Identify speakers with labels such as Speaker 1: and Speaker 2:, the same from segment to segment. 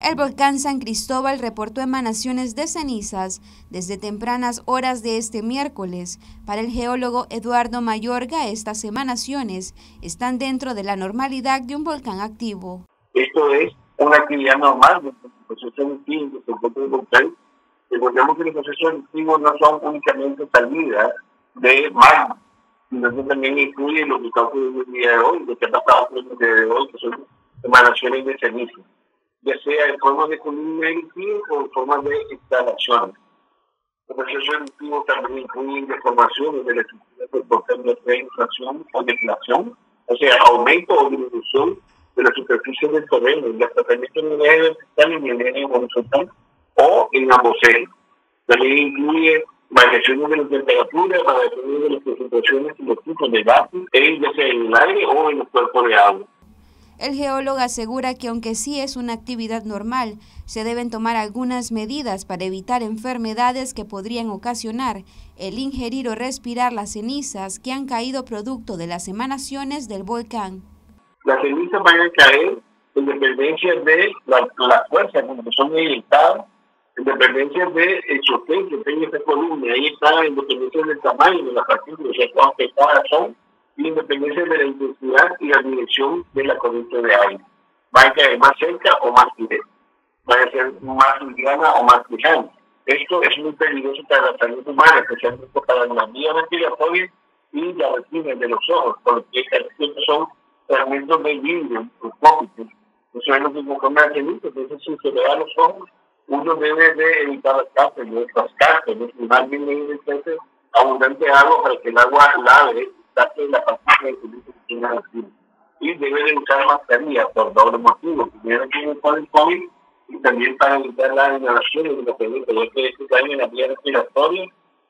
Speaker 1: El volcán San Cristóbal reportó emanaciones de cenizas desde tempranas horas de este miércoles. Para el geólogo Eduardo Mayorga, estas emanaciones están dentro de la normalidad de un volcán activo.
Speaker 2: Esto es una actividad normal del proceso eruptivo que se encuentra en el volcán. Recordemos que los procesos eruptivos no son únicamente salidas de magma, sino que también incluye lo que está ocurriendo el día de hoy, lo que ha pasado el día de hoy, que son emanaciones de ceniza, ya sea en forma de columna eruptiva o en forma de instalaciones. Los procesos eruptivos también incluyen deformaciones de la estructura del volcán, de inflación o deflación, o sea, aumento o disminución de la superficie del terreno, el desplazamiento en el eje vertical y en el eje horizontal, o en ambos ejes. También incluye variaciones de la temperatura, variaciones de las concentraciones y los tipos de gases, ya sea en el aire o en los cuerpos de agua.
Speaker 1: El geólogo asegura que aunque sí es una actividad normal, se deben tomar algunas medidas para evitar enfermedades que podrían ocasionar el ingerir o respirar las cenizas que han caído producto de las emanaciones del volcán.
Speaker 2: Las cenizas van a caer en dependencia de la fuerza con que son eyectadas, en dependencia del sostén que tenga esta columna. Ahí está en dependencia del tamaño de las partículas, o sea, cuán pesadas son, y en dependencia de la intensidad y la dirección de la corriente de aire. Va a caer más cerca o más directa, va a ser más liviana o más lejana. Esto es muy peligroso para la salud humana, especialmente para las vías respiratorias y la retina de los ojos, porque estos son fragmentos de vidrio, microscópicos. Eso es lo que conforma la ceniza. Entonces, si se le da a los ojos, uno debe de evitar las cárceles, y más bien debe de hacer abundante agua para que el agua lave la partícula de ceniza que tiene encima. Y debe de usar mascarilla por doble motivo. Primero tiene con el COVID y también para evitar las inhalaciones de los ceniza, ya que esto daña en la vía respiratoria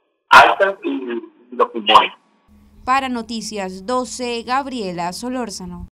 Speaker 2: alta y los pulmones.
Speaker 1: Para Noticias 12, Gabriela Solórzano.